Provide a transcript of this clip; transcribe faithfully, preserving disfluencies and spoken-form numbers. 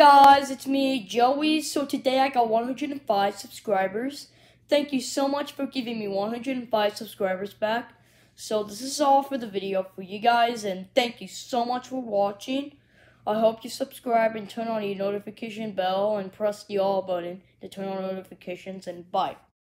guys, it's me, Joey. So today I got one hundred five subscribers. Thank you so much for giving me one hundred five subscribers back. So this is all for the video for you guys, and thank you so much for watching. I hope you subscribe and turn on your notification bell and press the all button to turn on notifications, and bye.